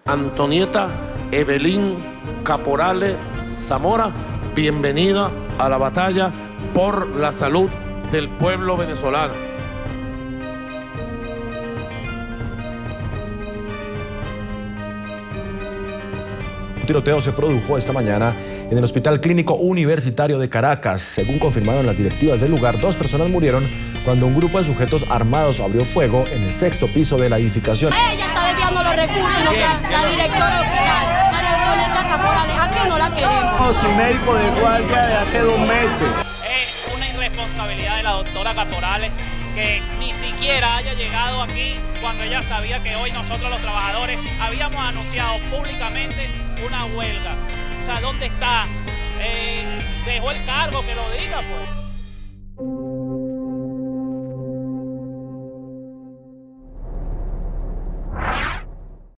Antonieta Evelyn Caporales Zamora, bienvenida a la batalla por la salud del pueblo venezolano. Un tiroteo se produjo esta mañana en el Hospital Clínico Universitario de Caracas. Según confirmaron las directivas del lugar, 2 personas murieron cuando un grupo de sujetos armados abrió fuego en el 6º piso de la edificación. Ella está desviando los recursos, la directora del hospital, María Antonieta Caporales, aquí no la queremos. Sin médico de guardia de hace 2 meses. Es una irresponsabilidad de la doctora Caporales que ni siquiera haya llegado aquí cuando ella sabía que hoy nosotros los trabajadores habíamos anunciado públicamente una huelga. O sea, ¿dónde está? Dejó el cargo, que lo diga, pues.